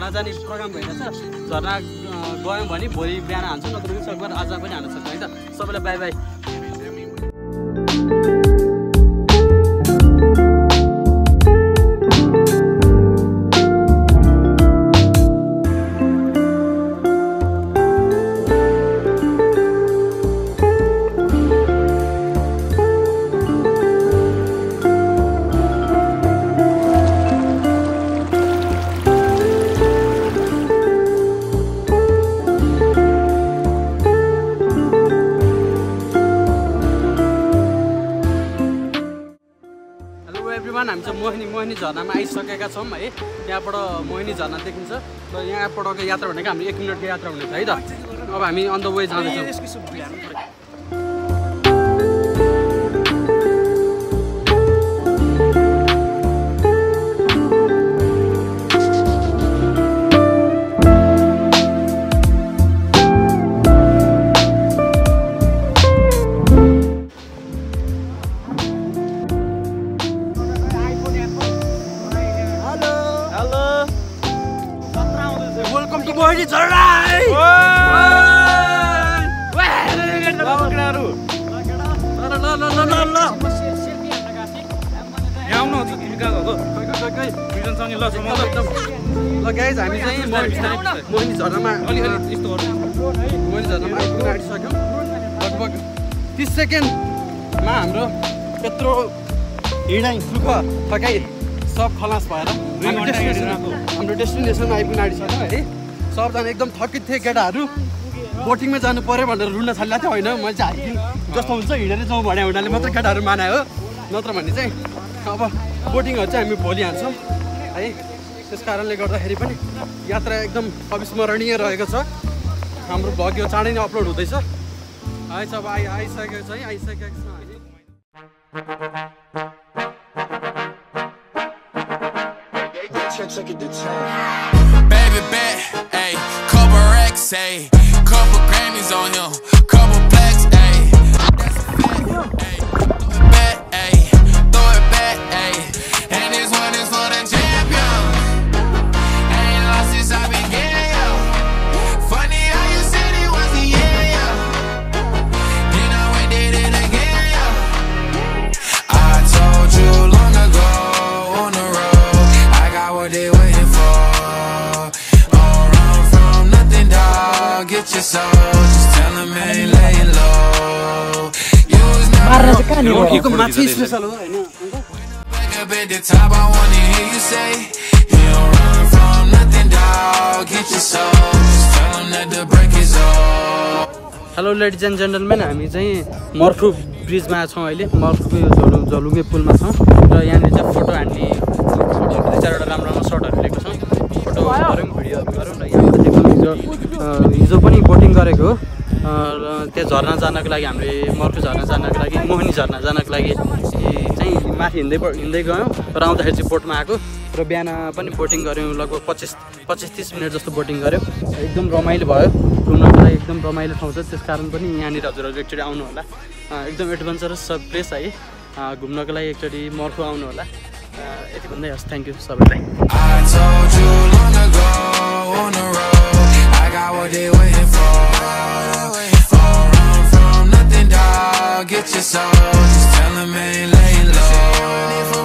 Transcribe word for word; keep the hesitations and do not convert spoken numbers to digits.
झरना जाने प्रोग्राम भइरहेछ झरना गयौँ भने भोलि बिहान हान्छौँ नत्र सकभर आज पनि हान्न सक्छ है त सबैलाई बाई बाई हामी चाहिँ मोहिनी मोहिनी झरनामा आइसकेका छौँ है यहाँबाट मोहिनी झरना देखिन्छ र यहाँबाटको यात्रा भनेको हाम्रो एक मिनटको यात्रा हुनेछ है त अब हामी अन द वे जाँदैछौँ मोहिनी झरना हामी चाहिँ मोहिनी झरनामा अलिअलि यस्तो मोहिनी झरनामा आइपुग्न आँटिसक्यौँ लगभग तिस सेकेन्डमा हाम्रो त्यत्रो हिँडाइ दुःख थकाइ सब खलास भएर हाम्रो डेस्टिनेसनमा आइपुग्न आँटिसक्यौँ है सबजना एकदम थकित थिए केटाहरू बोटिङमा जानु पऱ्यो भनेर रुन्न थाल्दा थियो होइन मैले चाहिँ हाइकिङ जस्तो हुन्छ हिँडेर जाउँ भने हुनाले मात्रै केटाहरू मानायो नत्र भने चाहिँ अब बोटिङहरू चाहिँ हामी भोलि हान्छौँ है त्यस कारणले गर्दाखेरि पनि यात्रा एकदम अविस्मरणीय रहेको छ हाम्रो भ्लग यो चाँडै नै अपलोड हुँदैछ है अब आइ आइसकेको छ है आइसकेको छ Baby bet, ayy, couple racks, ayy, couple Grammys on him, couple plaques, ayy. That's a fact, ayy. Throw it back, ayy, throw it back, ayy. And this one is for the champion. Ain't lost since I began, yo. Funny how you said it was the end, yo. Then I went did it again, yo. I told you long ago on the road, I got what they waiting for. Get your soul, just tell them ain't laying low. You was never back up at the top, I wanna hear you say you don't run from nothing, dog. Get your soul, just tell them that the break is over. Hello ladies and gentlemen हामी चाहिँ मर्फु ब्रिजमा छौँ अहिले मर्फुको यो झलु झलुङ्गे पुलमा छौँ र यहाँनिर चाहिँ फोटो हान्ने दुई चारवटा राम्रो राम्रो सर्टहरू लिएको छौँ फोटो गऱ्यौँ भिडियोहरू गऱ्यौँ र यहाँ एकदम हिजो हिजो पनि बोटिङ गरेको हो र त्यहाँ झरना जानको लागि हामीले मर्फु झरना जानको लागि मोहिनी झरना जानको लागि चाहिँ माथि हिँड्दै हिँड्दै गयौँ र आउँदाखेरि चाहिँ बोटमा आएको र बिहान पनि बोटिङ गऱ्यौँ लगभग पच्चिस पच्चिस तिस मिनट जस्तो बोटिङ गऱ्यौँ एकदम रमाइलो भयो घुम्नको लागि एकदम रमाइलो ठाउँ छ त्यस कारण पनि यहाँनिर हजुरहरू एकचोटि आउनु होला एकदम एडभेन्चरस सब प्लेस है घुम्नको लागि एकचोटि मर्फु आउनु होला यति भन्दै हस् थ्याङ्क यू सबैलाई Get your soul, just tell them ain't laying low.